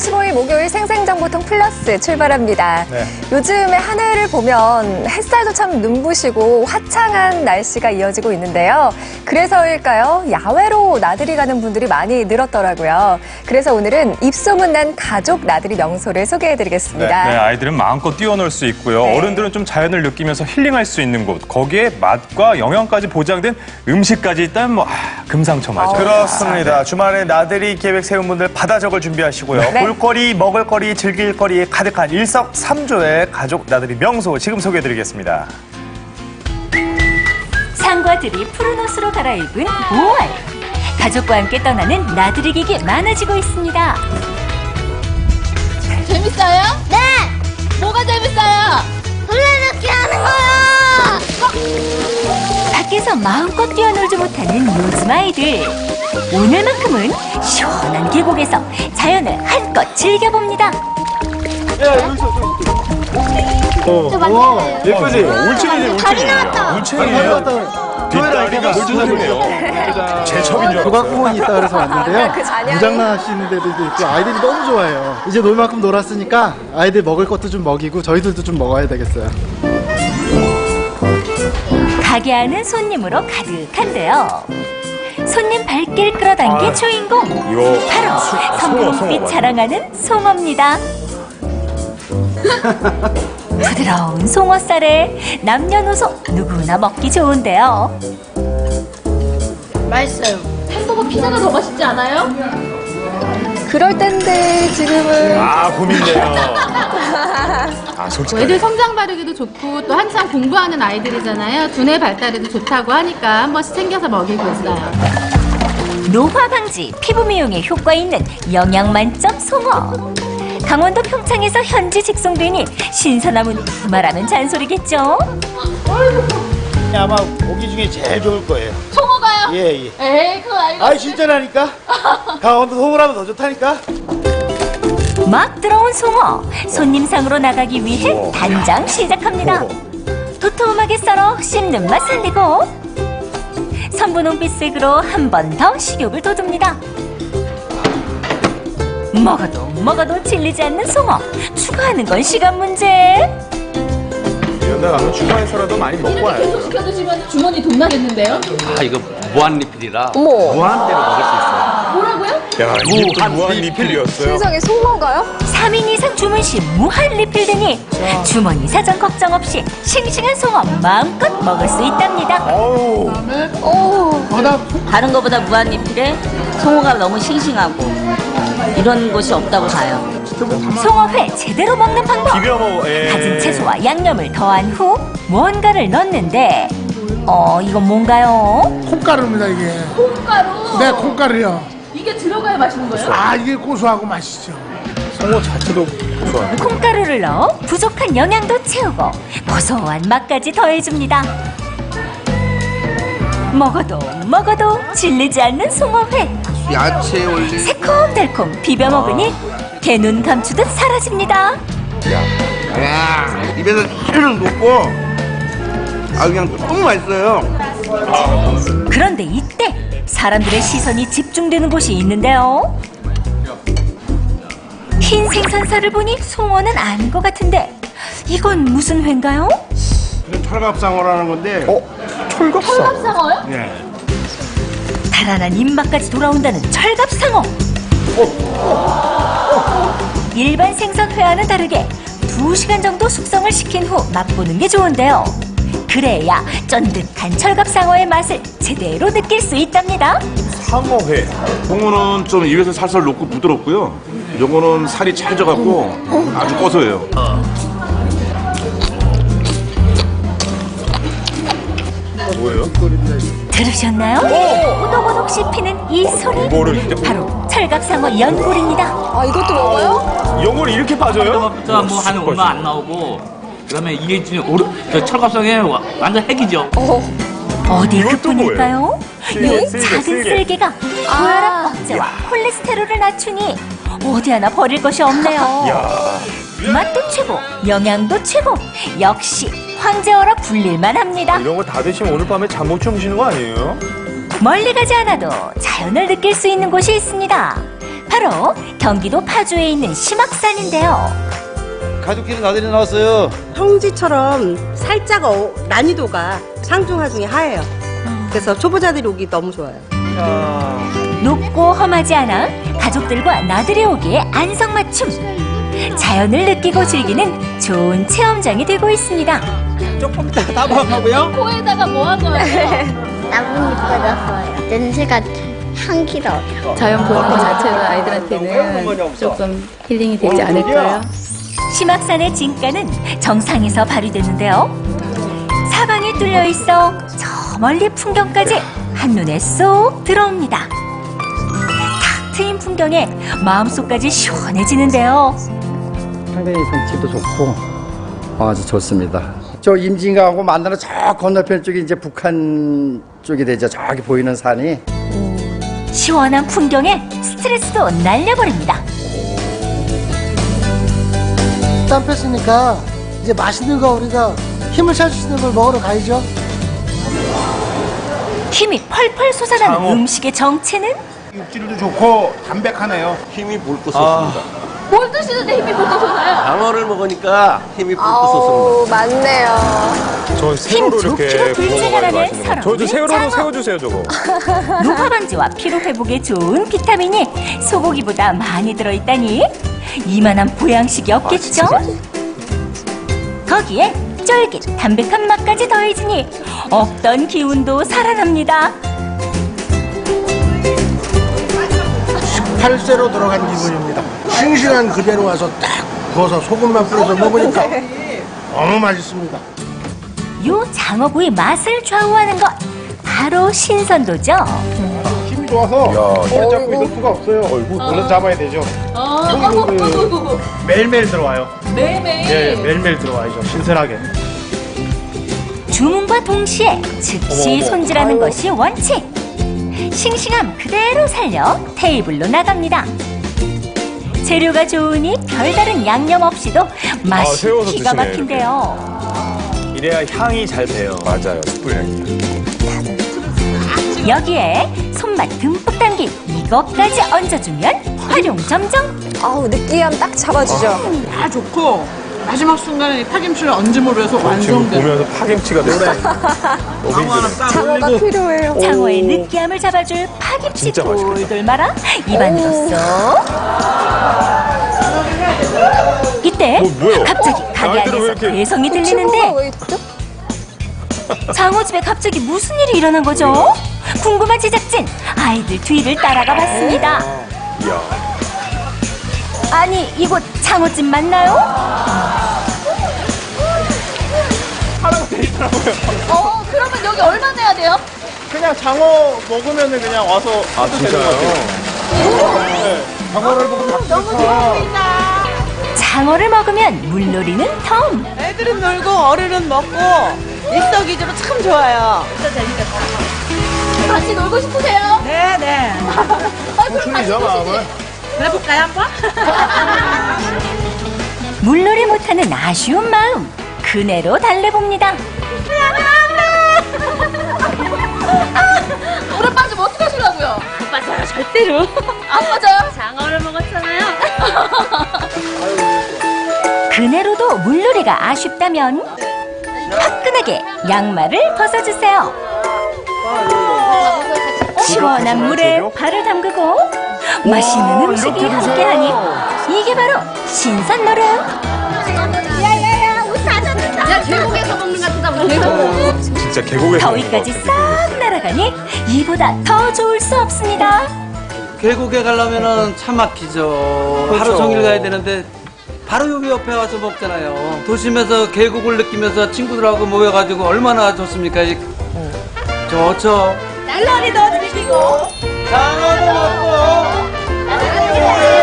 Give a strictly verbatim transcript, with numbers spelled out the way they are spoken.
십오일 목요일 생생정보통 플러스 출발합니다. 네. 요즘에 하늘을 보면 햇살도 참 눈부시고 화창한 날씨가 이어지고 있는데요. 그래서일까요? 야외로 나들이 가는 분들이 많이 늘었더라고요. 그래서 오늘은 입소문난 가족 나들이 명소를 소개해드리겠습니다. 네, 네, 아이들은 마음껏 뛰어놀 수 있고요. 네. 어른들은 좀 자연을 느끼면서 힐링할 수 있는 곳. 거기에 맛과 영양까지 보장된 음식까지 있다면 뭐 아, 금상첨화죠. 그렇습니다. 네. 주말에 나들이 계획 세운 분들 바다적을 준비하시고요. 네. 볼거리, 먹을거리, 즐길거리 가득한 일석삼조의 가족 나들이 명소 지금 소개해드리겠습니다. 산과 들이 푸른 옷으로 갈아입은 오월. 가족과 함께 떠나는 나들이 객이 많아지고 있습니다. 재밌어요? 네! 뭐가 재밌어요? 돌려놓기 하는 거요! 밖에서 마음껏 뛰어놀지 못하는 요즘 아이들. 오늘만큼은 시원한 계곡에서 자연을 한껏 즐겨봅니다. 야, 여기서, 어, 저 만져봐요. 예쁘지? 울챙이네, 다리 나왔다. 울챙이에요. 뒷다리가 물주사이네요. 제첩인 줄 조각공원이 있다 그래서 왔는데요. 그 무장난하시는 데도 있고 아이들이 너무 좋아해요. 이제 놀 만큼 놀았으니까 아이들 먹을 것도 좀 먹이고 저희들도 좀 먹어야 되겠어요. 가게 안은 손님으로 가득한데요. 손님 발길 끌어당긴 아, 주인공. 바로 선분홍빛 자랑하는 송어입니다. 부드러운 송어살에 남녀노소 누구나 먹기 좋은데요. 맛있어요. 햄버거 피자가 더 맛있지 않아요? 그럴 텐데 지금은. 아, 고민돼요. 아, 솔직히. 애들 성장 발육에도 좋고 또 한창 공부하는 아이들이잖아요. 두뇌 발달에도 좋다고 하니까 한 번씩 챙겨서 먹이고 있어요. 노화 방지, 피부 미용에 효과 있는 영양 만점 송어. 강원도 평창에서 현지 직송되니 신선함은 말하는 잔소리겠죠? 아마 고기 중에 제일 좋을 거예요. 송어가요? 예, 예. 에이, 그거 알고. 아이, 진짜라니까? 강원도 송어라면 더 좋다니까? 막 들어온 송어. 손님상으로 나가기 위해 단장 시작합니다. 도톰하게 썰어 씹는 맛 살리고 선분홍빛색으로 한 번 더 식욕을 돋웁니다. 먹어도 먹어도 질리지 않는 송어. 추가하는 건 시간 문제. 연나 가면 주말에서라도 많이 먹고 이렇게 와요. 계속 시켜드시면 주머니 돈 나겠는데요? 아, 이거 무한 리필이라 어머. 무한대로 먹을 수 있어요. 뭐라고요? 야, 이게 또 무한 리필이었어요. 세상에 송어가요? 삼 인 이상 주문 시 무한 리필되니 주머니 사정 걱정 없이 싱싱한 송어 마음껏 먹을 수 있답니다. 어우. 오. 다른 거보다 무한 리필에 송어가 너무 싱싱하고 이런 곳이 없다고 봐요. 송어회 제대로 먹는 방법. 비벼 먹어. 예. 다진 채소와 양념을 더한 후 무언가를 넣는데 어 이건 뭔가요? 콩가루입니다 이게. 콩가루? 네, 콩가루요. 이게 들어가야 맛있는 거예요? 아, 이게 고소하고 맛있죠. 송어 자체도 고소하네. 콩가루를 넣어 부족한 영양도 채우고 고소한 맛까지 더해줍니다. 먹어도 먹어도 질리지 않는 송어회. 야채 올리. 새콤달콤 비벼 먹으니 개눈 감추듯 사라집니다. 야, 입에서 찌르륵 녹고, 아, 그냥 너무 맛있어요. 그런데 이때 사람들의 시선이 집중되는 곳이 있는데요. 흰 생선살을 보니 송어는 아닌 것 같은데 이건 무슨 회인가요? 철갑상어라는 건데. 어? 철갑상. 철갑상어요? 예. 달아난 입맛까지 돌아온다는 철갑상어. 일반 생선회와는 다르게 두 시간 정도 숙성을 시킨 후 맛보는 게 좋은데요. 그래야 쫀득한 철갑상어의 맛을 제대로 느낄 수 있답니다. 상어회. 송어는 좀 입에서 살살 녹고 부드럽고요. 요거는 살이 찰져갖고 아주 고소해요. 뭐예요? 들으셨나요? 오독오독 씹히는 이 소리. 바로 철갑상어 연골입니다. 아, 이것도 먹어요? 연골이 이렇게 빠져요? 뭐 한 얼마 안 나오고 그다음에 이게 지금 오르, 저 철갑상에 와- 완전 핵이죠. 어. 어디 그뿐일까요? 이 쓸개, 작은 쓸개. 쓸개가 고혈압 억제와 콜레스테롤을 낮추니 어디 하나 버릴 것이 없네요. 맛도 최고, 영양도 최고. 역시 황제어라 불릴만 합니다. 이런 거 다 드시면 오늘 밤에 잠 못 주무시는 거 아니에요? 멀리 가지 않아도 자연을 느낄 수 있는 곳이 있습니다. 바로 경기도 파주에 있는 심악산인데요. 가족끼리 나들이 나왔어요. 평지처럼 살짝 어, 난이도가 상중하 중에 하예요. 그래서 초보자들이 오기 너무 좋아요. 높고 험하지 않아 가족들과 나들이 오기에 안성맞춤. 자연을 느끼고 즐기는 좋은 체험장이 되고 있습니다. 조금 이따 따봉하고요. 코에다가 뭐 한 거예요? 나뭇잎 꽂았어요. 냄새가 향기로워요. 자연 보는 것 자체가 아이들한테는 조금 힐링이 되지 않을까요? 심악산의 진가는 정상에서 발휘되는데요. 사방이 뚫려 있어 저 멀리 풍경까지 한눈에 쏙 들어옵니다. 탁 트인 풍경에 마음속까지 시원해지는데요. 상당히 경치도 좋고 아주 좋습니다. 저 임진강하고 만나는 저 건너편 쪽이 이제 북한 쪽이 되죠. 저기 보이는 산이. 시원한 풍경에 스트레스도 날려버립니다. 땀 뺐으니까 이제 맛있는 거 우리가 힘을 찾을 수 있는 걸 먹으러 가야죠. 힘이 펄펄 솟아나는 장어. 음식의 정체는? 육질도 좋고 담백하네요. 힘이 불고 아. 뭘 드시는데 힘이 불고 솟아요? 장어를 먹으니까 힘이 불고 솟습니다. 맞네요. 저 새우로 이렇게 불체가라는 서로. 저도 새우로 세워주세요, 저거. 노화방지와 피로회복에 좋은 비타민이 소고기보다 많이 들어있다니 이만한 보양식이 없겠죠? 아, 거기에 쫄깃 담백한 맛까지 더해지니 없던 기운도 살아납니다. 십팔 세로 들어간 기분입니다. 싱싱한 그대로 와서 딱 구워서 소금만 뿌려서 먹으니까 너무 맛있습니다. 요 장어구이 맛을 좌우하는 것 바로 신선도죠. 힘이 좋아서 손을 잡고 있을 수가 없어요. 얼른 잡아야 되죠. 매일매일 들어와요. 매일매일? 네, 매일매일 들어와야죠. 신선하게. 주문과 동시에 즉시 어머, 어머. 손질하는 아유. 것이 원칙. 싱싱함 그대로 살려 테이블로 나갑니다. 재료가 좋으니 별다른 양념 없이도 맛이 아, 세워서 기가 드시네, 막힌데요. 이래야 향이 잘 배요. 맞아요, 숯불 향이. 여기에 손맛 듬뿍 담긴 이것까지 얹어주면 활용점정. 아우, 느끼함 딱 잡아주죠. 다 좋고 마지막 순간에 파김치를 얹음으로 해서 지금 완성된. 보면서 파김치가 됐어요. 장어가 필요해요. 장어의 느끼함을 잡아줄 파김치 진짜 맛있겠다. 돌돌 말아 입안으로 쏙. 이때 어, 뭐야? 갑자기 가게 아이들은 왜 안에서 이렇게- 괴성이 친구가 들리는데 왜 있죠? 장어집에 갑자기 무슨 일이 일어난 거죠? 궁금한 제작진 아이들 뒤를 따라가 봤습니다. 이야. 아니 이곳 장어집 맞나요? 하라고 돼 있더라고요. 어, 그러면 여기 얼마 내야 돼요? 그냥 장어 먹으면은 그냥 와서 아, 진짜요? 네. 장어를 먹으면 너무 재밌다. 장어를 먹으면 물놀이는 텀. 애들은 놀고 어른은 먹고 일석이조로 참 좋아요. 진짜 재밌겠다. 같이 놀고 싶으세요? 네네. 아, 그럼 같이 마음을. 해볼까요 한번? 물놀이 못하는 아쉬운 마음 그네로 달래봅니다. 물에 빠지면 어떡하시려고요? 안 빠져요, 절대로. 안 빠져요? 장어를 먹었잖아요. 그네로도 물놀이가 아쉽다면 화끈하게 양말을 벗어주세요. 시원한 물에 발을 담그고 맛있는 음식이 함께하니 이게 바로 신선 노름. 야야야, 옷 다 젖는다. 야, 계곡에서 먹는 것 같다, 우리 계곡. 진짜 계곡에서 더위까지 싹 날아가니 이보다 더 좋을 수 없습니다. 계곡에 가려면은 차 막히죠. 그렇죠. 하루 종일 가야 되는데 바로 여기 옆에 와서 먹잖아요. 도심에서 계곡을 느끼면서 친구들하고 모여가지고 얼마나 좋습니까? 이- 좋죠. 날라리도 즐기고. 장어도 먹고.